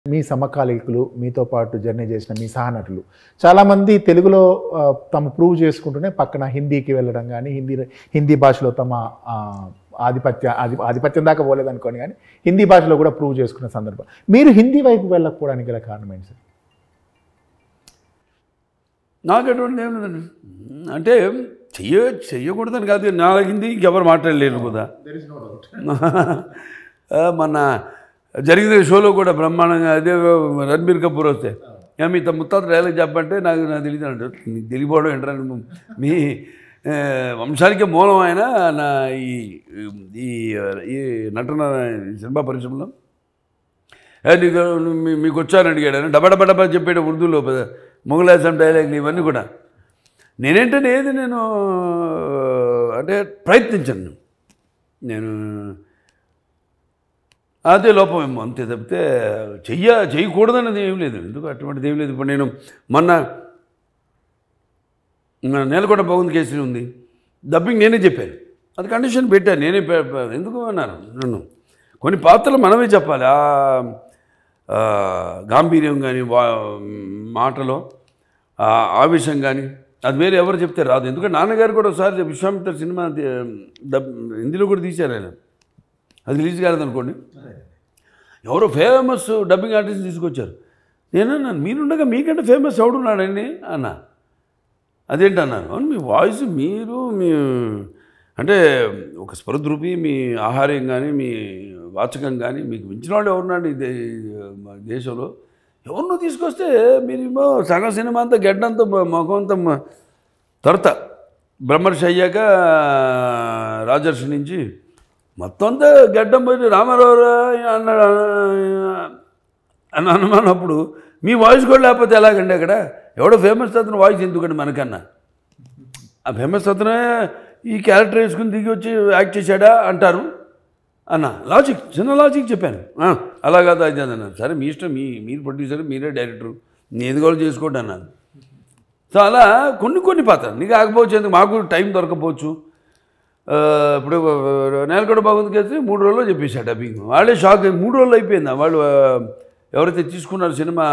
మీ సమకాలీకులు మీతో పాటు జర్నీ చేసిన మీ సహనటులు చాలామంది తెలుగులో తమ ప్రూవ్ చేసుకుంటూనే పక్కన హిందీకి వెళ్ళడం కానీ హిందీ భాషలో తమ ఆధిపత్యం దాకా పోలేదనుకోని కానీ హిందీ భాషలో కూడా ప్రూవ్ చేసుకున్న సందర్భం. మీరు హిందీ వైపు వెళ్ళకపోవడానికి గల కారణం ఏంటి సార్? నాకు అటువంటి ఏం లేదండి. అంటే చెయ్యకూడదని కాదు, నా హిందీ ఇంకెవరు మాట్లాడలేరు కదా. మన జరిగిన షోలో కూడా బ్రహ్మాండంగా అదే రణబీర్ కపూర్ వస్తే మీ ముత్తాత డైలాగ్ చెప్పంటే నాకు తెలియదు అంటే నీకు తెలియపోవడం ఏంటంటే మీ వంశానికే మూలం ఆయన నా ఈ నటన సినిమా పరిశ్రమలో నీకు మీకు వచ్చారని అడిగాడు అని డబడబడబా చెప్పాడు ఉర్దూలో మొగలాసం డైలాగ్లు ఇవన్నీ కూడా. నేనేంటనే ఏది నేను అంటే ప్రయత్నించాను, నేను అదే లోపమేమో అంతే తప్పితే చేయకూడదన్నది ఏం లేదు. ఎందుకు అటువంటిది ఏం లేదు. ఇప్పుడు నేను మొన్న నేలకొండ బాగుంది కేసు ఉంది, డబ్బింగ్ నేనే చెప్పాను, అది కండిషన్ పెట్టాను నేనే. ఎందుకు అన్నారు నన్ను కొన్ని పాత్రలు మనమే చెప్పాలి, గాంభీర్యం కానీ మాటలో ఆవేశం కానీ అది వేరే ఎవరు చెప్తే రాదు. ఎందుకంటే నాన్నగారు కూడా ఒకసారి విశ్వామిత్ర సినిమా హిందీలో కూడా తీశారు ఆయన, అది రిలీజ్ కాలేదనుకోండి, ఎవరో ఫేమస్ డబ్బింగ్ ఆర్టిస్ట్ తీసుకొచ్చారు. నేనన్నాను మీరుండగా మీకంటే ఫేమస్ ఎవడున్నాడండి అన్న. అదేంటన్నాను, అవును మీ వాయిస్ మీరు మీ అంటే ఒక స్పృద్రూపి మీ ఆహార్యం కానీ మీ వాచకం కానీ మీకు మించిన వాళ్ళు ఎవరున్నాడు ఈ దేశంలో, ఎవరినో తీసుకొస్తే మీరేమో సగం సినిమా అంతా గడ్డంతా ముఖం అంతా తొరత బ్రహ్మర్షి అయ్యాక రాజర్షి నుంచి మొత్తం అంతా గడ్డం పోయి రామారావు అన్నాడు అని అనుమానప్పుడు మీ వాయిస్ కూడా లేకపోతే ఎలాగండి? అక్కడ ఎవడో ఫేమస్ అతను వాయిస్ ఎందుకండి మనకన్నా? ఆ ఫేమస్ అతనే ఈ క్యారెక్టర్ వేసుకుని దిగి వచ్చి యాక్ట్ చేశాడా అంటారు అన్న. లాజిక్, చిన్న లాజిక్ చెప్పాను. అలా కాదు అది అన్నాను. సరే మీ ఇష్టం, మీరు ప్రొడ్యూసర్, మీరే డైరెక్టరు, నీ ఎదుగోలు చేసుకోండి అన్నాను. సో అలా కొన్ని పాత్రలు నీకు ఆకపోవచ్చు, మాకు టైం దొరకపోవచ్చు. ఇప్పుడు నేలకొండ బాగుంది కేసు 3 రోజుల్లో చెప్పేశాడు డబ్బింగ్. వాళ్ళే షాక్, 3 రోజులు అయిపోయిందా వాళ్ళు ఎవరైతే తీసుకున్నారు సినిమా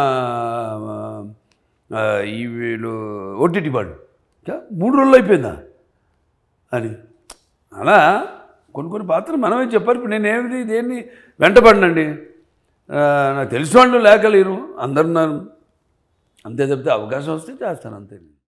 ఈ వీళ్ళు ఓటీటీ వాళ్ళు 3 రోజుల్లో అయిపోయిందా అని. అలా కొన్ని పాత్రలు మనమే చెప్పారు. ఇప్పుడు నేనేమిది దేన్ని వెంటపడినండి, నాకు తెలిసిన వాళ్ళు లేకలేరు, అందరున్నారు అంతే తప్పితే అవకాశం వస్తే చేస్తాను అంతే.